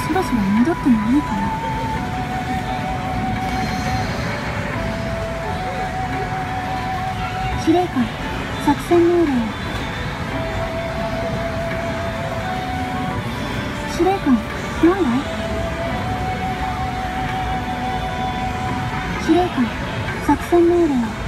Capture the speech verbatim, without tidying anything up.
そろそろ戻ってもいいかな。司令官、作戦命令を。司令官、何だい？司令官、作戦命令を。